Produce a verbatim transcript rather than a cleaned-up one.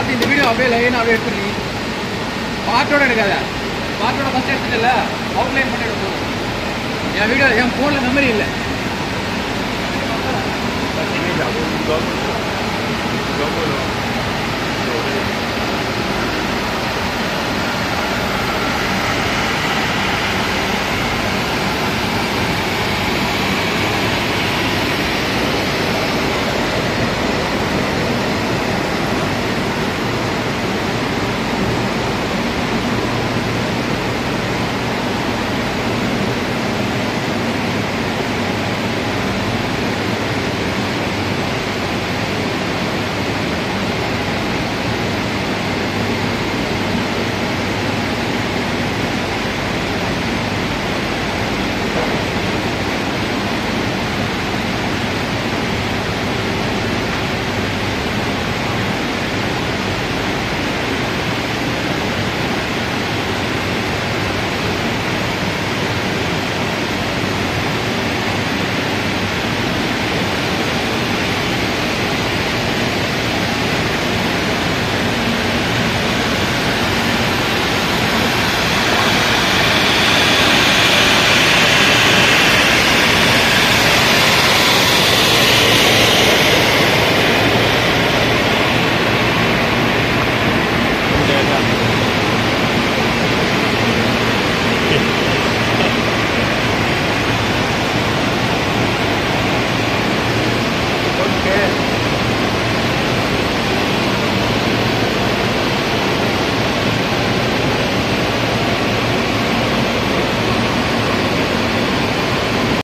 பார்த்து இந்த வீடியோ அப்படியே லைன் அப்படியே எடுத்துருங்க. பாட்டோட எடுக்காத, பாட்டோட ஃபஸ்ட் எடுத்துட்டல அவுட்லைன் பண்ணி எடுக்கணும். என் வீடியோ என் ஃபோனில் மெமரி இல்லை. Ini nggak mau